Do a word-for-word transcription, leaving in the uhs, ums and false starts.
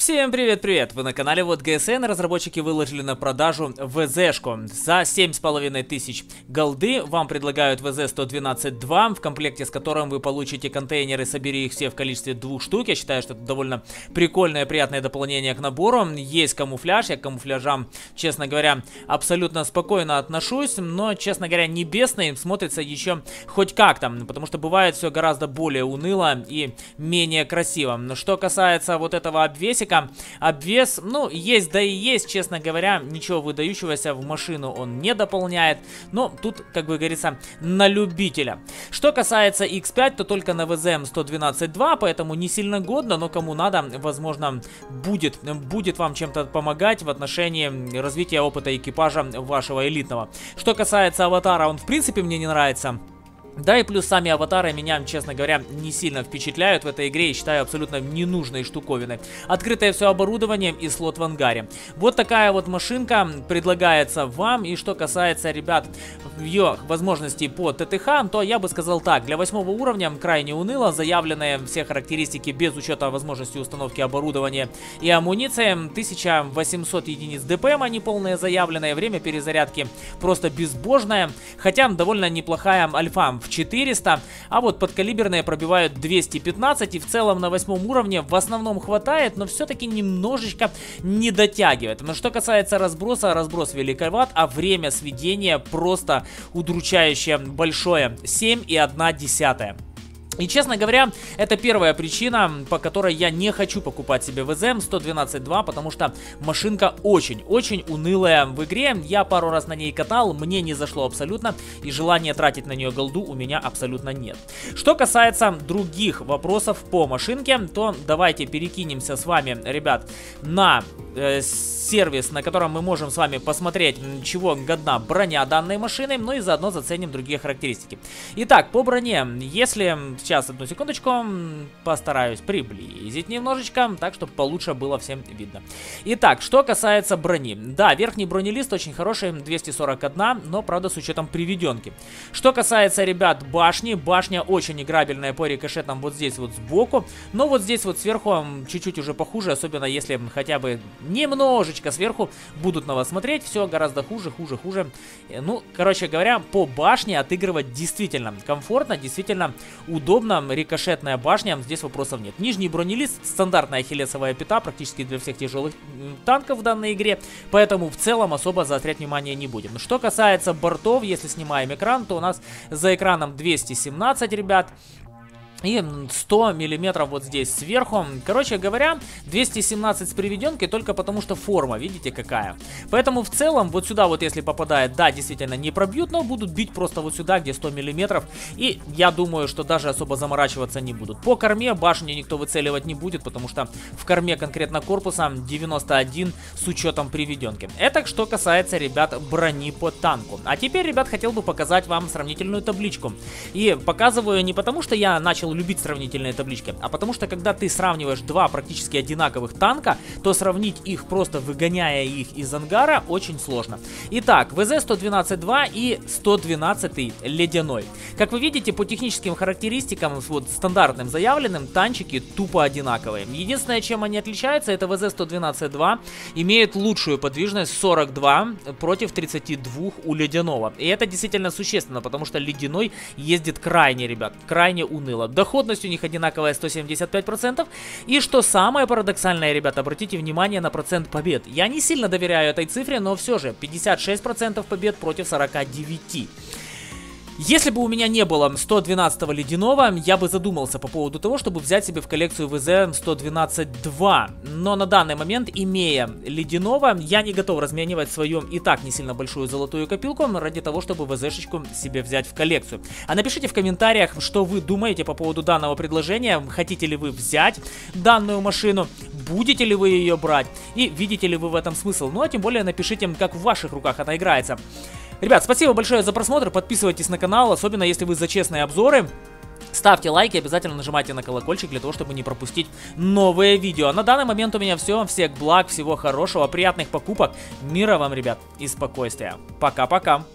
Всем привет-привет! Вы на канале Вот ГСН. Разработчики выложили на продажу ВЗшку. За семь с половиной тысяч голды вам предлагают ВЗ сто двенадцать два, в комплекте с которым вы получите контейнеры, собери их все в количестве двух штук. Я считаю, что это довольно прикольное и приятное дополнение к набору. Есть камуфляж, я к камуфляжам, честно говоря, абсолютно спокойно отношусь, но, честно говоря, небесный смотрится еще хоть как-то, потому что бывает все гораздо более уныло и менее красиво. Что касается вот этого обвесика, обвес, ну, есть да и есть, честно говоря, ничего выдающегося в машину он не дополняет, но тут, как бы говорится, на любителя. Что касается икс пять, то только на ВЗ сто двенадцать два, поэтому не сильно годно, но кому надо, возможно, будет, будет вам чем-то помогать в отношении развития опыта экипажа вашего элитного. Что касается аватара, он в принципе мне не нравится. Да и плюс сами аватары меня, честно говоря, не сильно впечатляют в этой игре и считаю абсолютно ненужной штуковиной. Открытое все оборудование и слот в ангаре. Вот такая вот машинка предлагается вам. И что касается, ребят, ее возможностей по ТТХ, то я бы сказал так. Для восьмого уровня крайне уныло. Заявленные все характеристики без учета возможности установки оборудования и амуниции. тысяча восемьсот единиц ДПМ, они полные заявленные. Время перезарядки просто безбожное. Хотя довольно неплохая альфа в четыреста, а вот подкалиберные пробивают двести пятнадцать, и в целом на восьмом уровне в основном хватает, но все-таки немножечко не дотягивает. Но что касается разброса, разброс великоват, а время сведения просто удручающе большое, семь и одна десятая. И, честно говоря, это первая причина, по которой я не хочу покупать себе ВЗ сто двенадцать два, потому что машинка очень-очень унылая в игре. Я пару раз на ней катал, мне не зашло абсолютно, и желания тратить на нее голду у меня абсолютно нет. Что касается других вопросов по машинке, то давайте перекинемся с вами, ребят, на э, сервис, на котором мы можем с вами посмотреть, чего годна броня данной машины, ну и заодно заценим другие характеристики. Итак, по броне, если... Сейчас, одну секундочку, постараюсь приблизить немножечко, так, чтобы получше было всем видно. Итак, что касается брони. Да, верхний бронелист очень хороший, двести сорок один, но, правда, с учетом приведенки. Что касается, ребят, башни, башня очень играбельная по рикошетам вот здесь вот сбоку, но вот здесь вот сверху чуть-чуть уже похуже, особенно если хотя бы немножечко сверху будут на вас смотреть, все гораздо хуже, хуже, хуже. Ну, короче говоря, по башне отыгрывать действительно комфортно, действительно удобно. Удобно, рикошетная башня, здесь вопросов нет. Нижний бронелист, стандартная ахиллесовая пята, практически для всех тяжелых танков в данной игре, поэтому в целом особо заострять внимание не будем. Что касается бортов, если снимаем экран, то у нас за экраном двести семнадцать, ребят. И сто миллиметров вот здесь сверху. Короче говоря, двести семнадцать с приведенкой только потому, что форма, видите, какая. Поэтому в целом вот сюда вот если попадает, да, действительно не пробьют, но будут бить просто вот сюда, где сто миллиметров. И я думаю, что даже особо заморачиваться не будут. По корме башню никто выцеливать не будет, потому что в корме конкретно корпуса девяносто один с учетом приведенки. Это что касается, ребят, брони по танку. А теперь, ребят, хотел бы показать вам сравнительную табличку. И показываю не потому, что я начал любить сравнительные таблички, а потому что когда ты сравниваешь два практически одинаковых танка, то сравнить их, просто выгоняя их из ангара, очень сложно. Итак, ВЗ сто двенадцать два и сто двенадцать ледяной. Как вы видите, по техническим характеристикам, вот стандартным заявленным, танчики тупо одинаковые. Единственное, чем они отличаются, это ВЗ сто двенадцать два имеет лучшую подвижность сорок два против тридцати двух у ледяного. И это действительно существенно, потому что ледяной ездит крайне, ребят, крайне уныло. Доходность у них одинаковая, сто семьдесят пять процентов. И что самое парадоксальное, ребята, обратите внимание на процент побед. Я не сильно доверяю этой цифре, но все же пятьдесят шесть процентов побед против сорока девяти. Если бы у меня не было сто двенадцатого ледяного, я бы задумался по поводу того, чтобы взять себе в коллекцию ВЗ сто двенадцать два. Но на данный момент, имея ледяного, я не готов разменивать свою и так не сильно большую золотую копилку ради того, чтобы ВЗшечку себе взять в коллекцию. А напишите в комментариях, что вы думаете по поводу данного предложения. Хотите ли вы взять данную машину? Будете ли вы ее брать? И видите ли вы в этом смысл? Ну а тем более напишите, как в ваших руках она играется. Ребят, спасибо большое за просмотр, подписывайтесь на канал, особенно если вы за честные обзоры. Ставьте лайки, обязательно нажимайте на колокольчик для того, чтобы не пропустить новые видео. А на данный момент у меня все. Всех благ, всего хорошего, приятных покупок. Мира вам, ребят, и спокойствия. Пока-пока.